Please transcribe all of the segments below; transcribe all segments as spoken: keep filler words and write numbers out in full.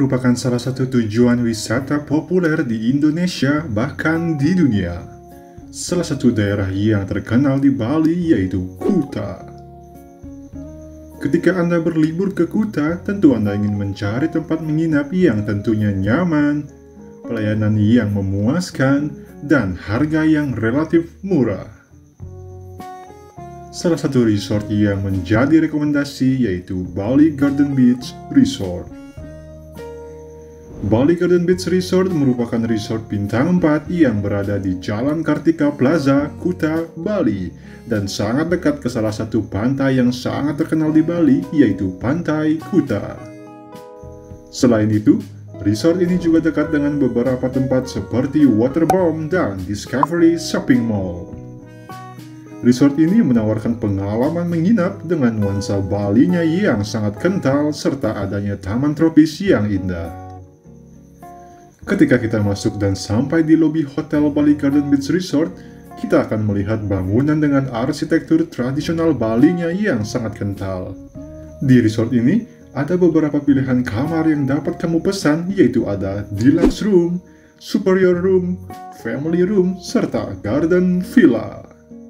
merupakan salah satu tujuan wisata populer di Indonesia bahkan di dunia. Salah satu daerah yang terkenal di Bali yaitu Kuta. Ketika Anda berlibur ke Kuta, tentu Anda ingin mencari tempat menginap yang tentunya nyaman, pelayanan yang memuaskan, dan harga yang relatif murah. Salah satu resort yang menjadi rekomendasi yaitu Bali Garden Beach Resort. Bali Garden Beach Resort merupakan resort bintang empat yang berada di Jalan Kartika Plaza, Kuta, Bali, dan sangat dekat ke salah satu pantai yang sangat terkenal di Bali, yaitu Pantai Kuta. Selain itu, resort ini juga dekat dengan beberapa tempat seperti Waterbomb dan Discovery Shopping Mall. Resort ini menawarkan pengalaman menginap dengan nuansa Balinya yang sangat kental serta adanya taman tropis yang indah. Ketika kita masuk dan sampai di lobi Hotel Bali Garden Beach Resort, kita akan melihat bangunan dengan arsitektur tradisional Balinya yang sangat kental. Di resort ini, ada beberapa pilihan kamar yang dapat kamu pesan, yaitu ada Deluxe Room, Superior Room, Family Room, serta Garden Villa.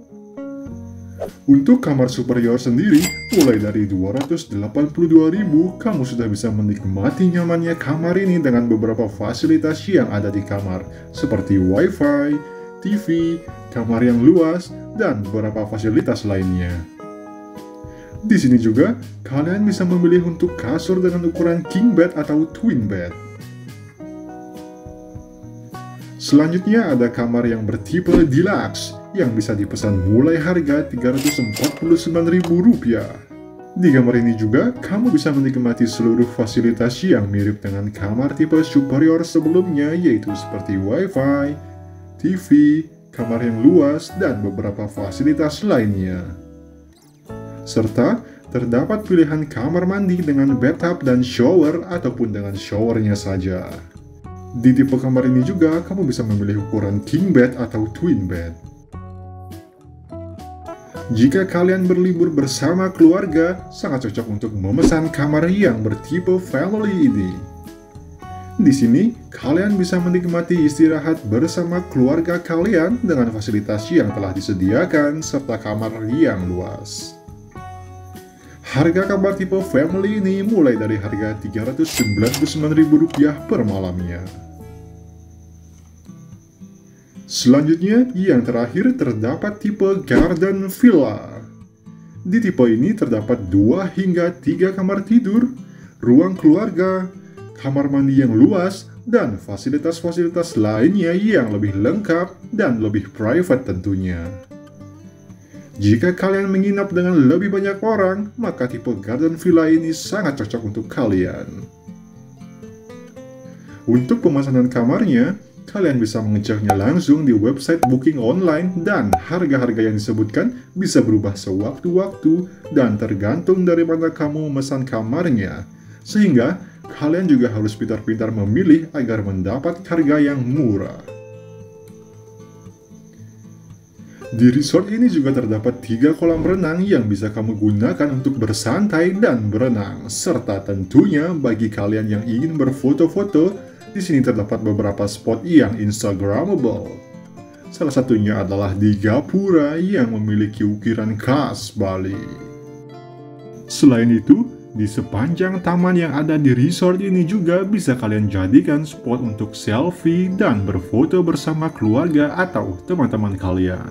Untuk kamar superior sendiri, mulai dari dua ratus delapan puluh dua ribu, kamu sudah bisa menikmati nyamannya kamar ini dengan beberapa fasilitas yang ada di kamar, seperti wifi, T V, kamar yang luas, dan beberapa fasilitas lainnya. Di sini juga, kalian bisa memilih untuk kasur dengan ukuran king bed atau twin bed. Selanjutnya ada kamar yang bertipe deluxe yang bisa dipesan mulai harga tiga ratus empat puluh sembilan ribu rupiah. Di kamar ini juga, kamu bisa menikmati seluruh fasilitas yang mirip dengan kamar tipe superior sebelumnya, yaitu seperti wifi, T V, kamar yang luas, dan beberapa fasilitas lainnya. Serta, terdapat pilihan kamar mandi dengan bathtub dan shower ataupun dengan showernya saja. Di tipe kamar ini juga, kamu bisa memilih ukuran king bed atau twin bed. Jika kalian berlibur bersama keluarga, sangat cocok untuk memesan kamar yang bertipe family ini. Di sini, kalian bisa menikmati istirahat bersama keluarga kalian dengan fasilitas yang telah disediakan serta kamar yang luas. Harga kamar tipe family ini mulai dari harga tiga ratus sembilan puluh sembilan ribu rupiah per malamnya. Selanjutnya, yang terakhir terdapat tipe Garden Villa. Di tipe ini terdapat dua hingga tiga kamar tidur, ruang keluarga, kamar mandi yang luas, dan fasilitas-fasilitas lainnya yang lebih lengkap dan lebih private tentunya. Jika kalian menginap dengan lebih banyak orang, maka tipe Garden Villa ini sangat cocok untuk kalian. Untuk pemesanan kamarnya, kalian bisa mengeceknya langsung di website booking online dan harga-harga yang disebutkan bisa berubah sewaktu-waktu dan tergantung dari mana kamu memesan kamarnya. Sehingga, kalian juga harus pintar-pintar memilih agar mendapat harga yang murah. Di resort ini juga terdapat tiga kolam renang yang bisa kamu gunakan untuk bersantai dan berenang. Serta tentunya bagi kalian yang ingin berfoto-foto, di sini terdapat beberapa spot yang instagramable. Salah satunya adalah di Gapura yang memiliki ukiran khas Bali. Selain itu, di sepanjang taman yang ada di resort ini juga bisa kalian jadikan spot untuk selfie dan berfoto bersama keluarga atau teman-teman kalian.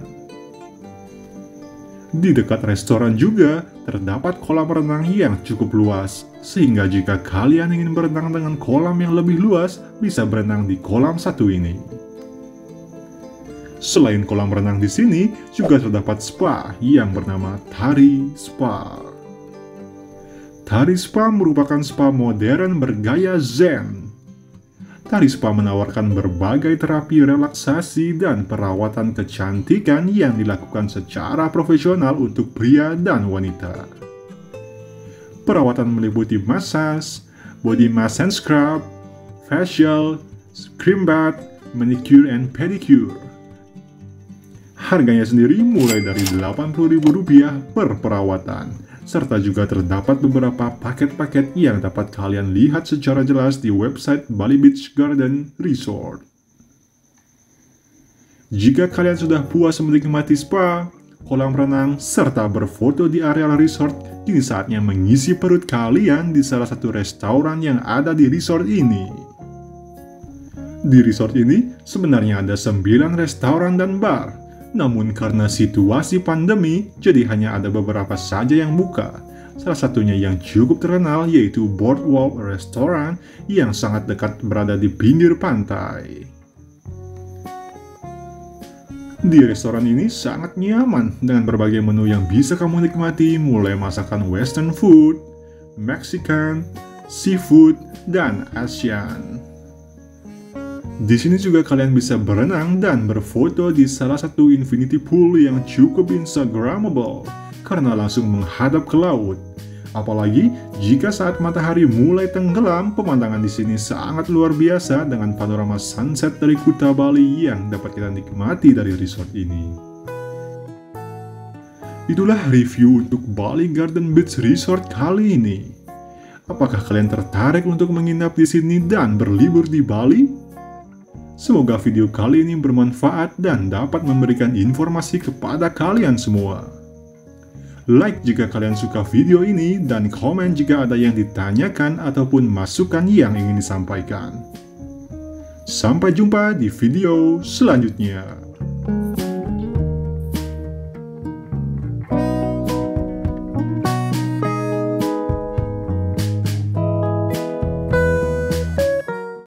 Di dekat restoran juga terdapat kolam renang yang cukup luas, sehingga jika kalian ingin berenang dengan kolam yang lebih luas, bisa berenang di kolam satu ini. Selain kolam renang di sini, juga terdapat spa yang bernama Tari Spa. Tari Spa merupakan spa modern bergaya Zen. Tari Spa menawarkan berbagai terapi relaksasi dan perawatan kecantikan yang dilakukan secara profesional untuk pria dan wanita. Perawatan meliputi massage, body mask and scrub, facial, cream bath, manicure and pedicure. Harganya sendiri mulai dari delapan puluh ribu rupiah per perawatan. serta juga terdapat beberapa paket-paket yang dapat kalian lihat secara jelas di website Bali Beach Garden Resort. Jika kalian sudah puas menikmati spa, kolam renang, serta berfoto di areal resort, kini saatnya mengisi perut kalian di salah satu restoran yang ada di resort ini. Di resort ini sebenarnya ada sembilan restoran dan bar. Namun karena situasi pandemi, jadi hanya ada beberapa saja yang buka. Salah satunya yang cukup terkenal yaitu Boardwalk Restaurant yang sangat dekat berada di pinggir pantai. Di restoran ini sangat nyaman dengan berbagai menu yang bisa kamu nikmati, mulai masakan Western food, Mexican, seafood, dan Asian. Di sini juga kalian bisa berenang dan berfoto di salah satu infinity pool yang cukup instagramable karena langsung menghadap ke laut. Apalagi jika saat matahari mulai tenggelam, pemandangan di sini sangat luar biasa dengan panorama sunset dari Kuta Bali yang dapat kita nikmati dari resort ini. Itulah review untuk Bali Garden Beach Resort kali ini. Apakah kalian tertarik untuk menginap di sini dan berlibur di Bali? Semoga video kali ini bermanfaat dan dapat memberikan informasi kepada kalian semua. Like jika kalian suka video ini dan komen jika ada yang ditanyakan ataupun masukan yang ingin disampaikan. Sampai jumpa di video selanjutnya.